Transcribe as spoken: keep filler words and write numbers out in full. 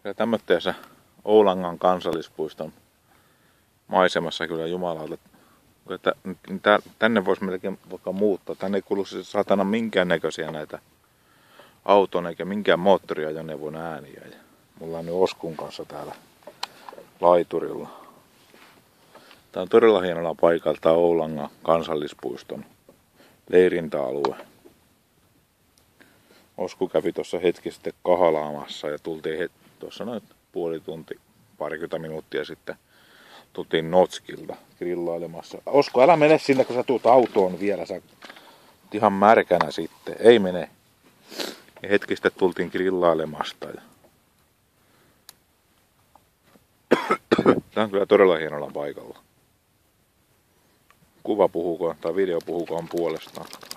Ja tämmöisessä Oulangan kansallispuiston maisemassa kyllä jumalauta, että tänne voisi melkein vaikka muuttaa. Tänne ei kuulu siis saatana minkäännäköisiä näitä auton eikä minkään moottoriajoneuvon ääniä. Ja mulla on nyt Oskun kanssa täällä laiturilla. Tää on todella hienolla paikalla, tää Oulangan kansallispuiston leirintäalue. Osku kävi tuossa hetki sitten kahalaamassa ja tultiin tuossa noin puoli tunti, parikymmentä minuuttia sitten tultiin Notskilta grillailemassa. Osku, älä mene sinne, kun sä tuut autoon vielä, sä oot ihan märkänä sitten. Ei mene. Ja hetki sitten tultiin grillailemasta. Ja tää on kyllä todella hienolla paikalla. Kuva puhukoon tai video puhukoon puolestaan.